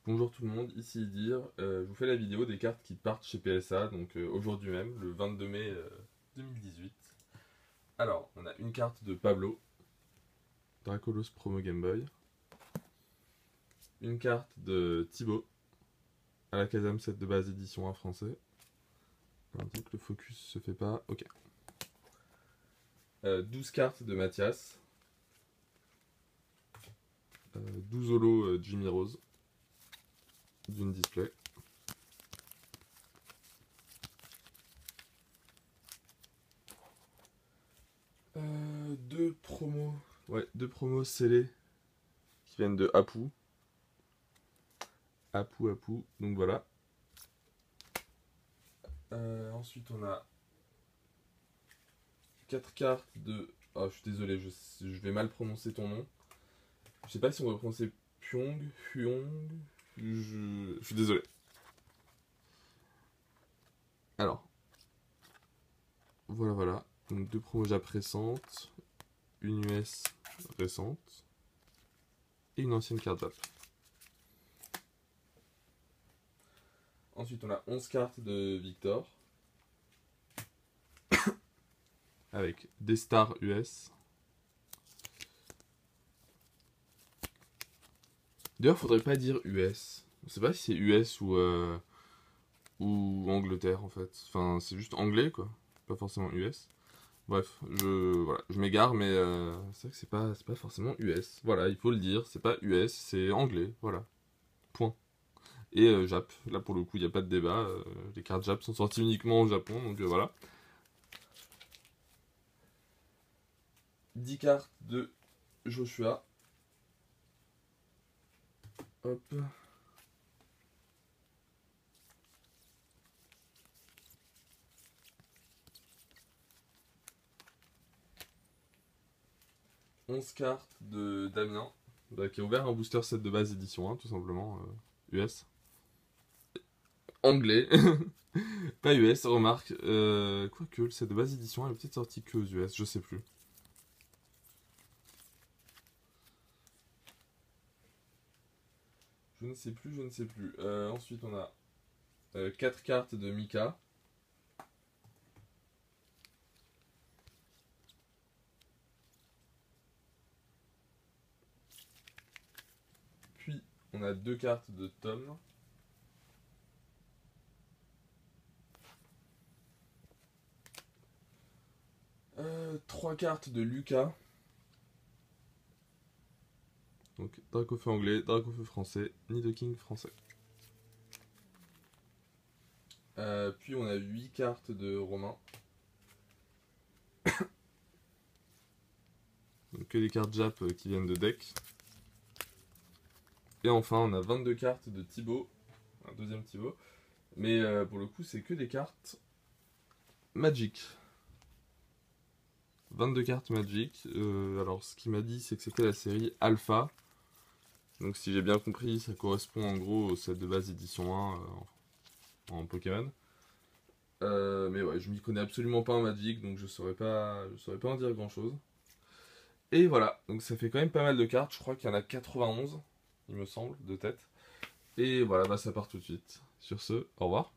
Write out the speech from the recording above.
Bonjour tout le monde, ici Idir. Je vous fais la vidéo des cartes qui partent chez PSA, donc aujourd'hui même, le 22 mai 2018. Alors, on a une carte de Pablo, Dracolos Promo Game Boy. Une carte de Thibaut, à la Kazam 7 de base édition 1 français. Alors, donc le focus se fait pas, ok. 12 cartes de Mathias. 12 holos Jimmy Rose, d'une display. Deux promos scellés qui viennent de Apu. Apu, donc voilà. Ensuite on a 4 cartes de... Oh, je suis désolé, je vais mal prononcer ton nom. Je sais pas si on va prononcer Pyong, Huong... Je suis désolé. Alors, voilà. Donc 2 promos Jap récentes, une US récente et une ancienne carte Jap. Ensuite, on a 11 cartes de Victor avec des stars US. D'ailleurs, faudrait pas dire US. Je sais pas si c'est US ou Angleterre en fait. Enfin, c'est juste anglais quoi, pas forcément US. Bref, je m'égare, mais c'est vrai que c'est pas forcément US. Voilà, il faut le dire, c'est pas US, c'est anglais, voilà. Point. Et Jap, là pour le coup, il n'y a pas de débat. Les cartes Jap sont sorties uniquement au Japon, donc voilà. 10 cartes de Joshua. Hop. « 11 cartes de Damien, qui a ouvert un booster set de base édition 1, tout simplement, US. Anglais, pas US, remarque. Quoique, le set de base édition 1 est peut-être sorti que aux US, je sais plus. Je ne sais plus. Ensuite, on a 4 cartes de Mika. Puis, on a 2 cartes de Tom. Trois cartes de Lucas. Donc, Dracofeu anglais, Dracofeu français, Nidoking français. Puis on a 8 cartes de Romain. Donc que des cartes Jap qui viennent de deck. Et enfin on a 22 cartes de Thibaut. Un deuxième Thibaut. Mais pour le coup c'est que des cartes Magic. 22 cartes Magic. Alors ce qu'il m'a dit c'est que c'était la série Alpha. Donc si j'ai bien compris ça correspond en gros au set de base édition 1 en Pokémon. Mais ouais, je m'y connais absolument pas en Magic, donc je saurais pas en dire grand chose. Et voilà, donc ça fait quand même pas mal de cartes, je crois qu'il y en a 91, il me semble, de tête. Et voilà, bah ça part tout de suite. Sur ce, au revoir.